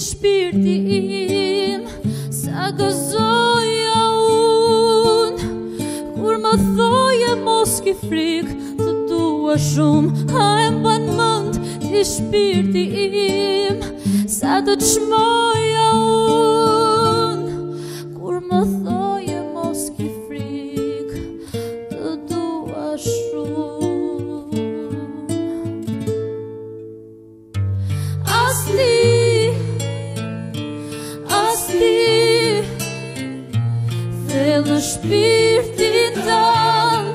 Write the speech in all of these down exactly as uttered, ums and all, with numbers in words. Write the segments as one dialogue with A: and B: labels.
A: shpirti im, sa gëzoja unë, kur më thoje mos ki frik, të dua shumë, a e mban mend ti shpirti im, sa të çmoja unë, kur më thoje mos ki frik, të dua shumë. As ti, as ti, thellë në shpirtin tënd,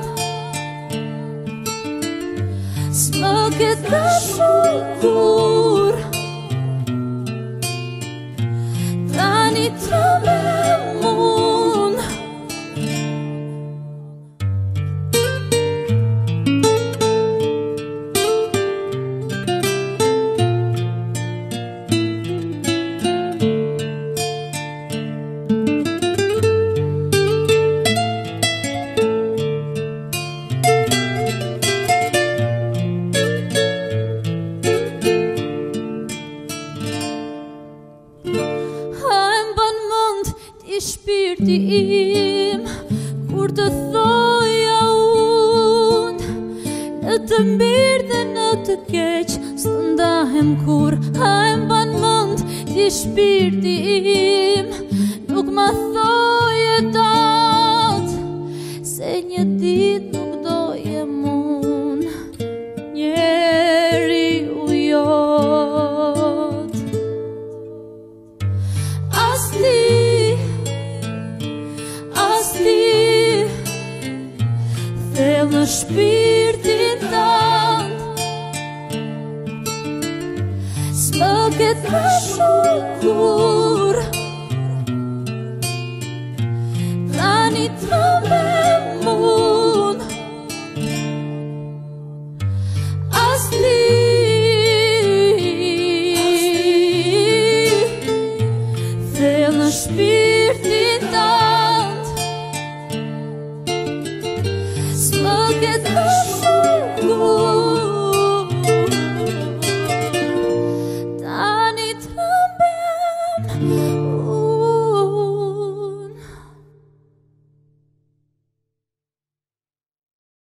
A: s'më ke dashur kur, tani trembem unë. Shpirti im, kur të thoja unë, në të mirë dhe në të keq, s'të ndahem kur, a e mban mend ti shpirti im, nuk ma thoje dot, se një dit nuk dojem unë, njeriu jot. As ti, thellë në shpirtin tënd, s'më ke dashur kur, tani trembem unë. As ti, thellë në shpirtin tënd, s'më ke dashur kur,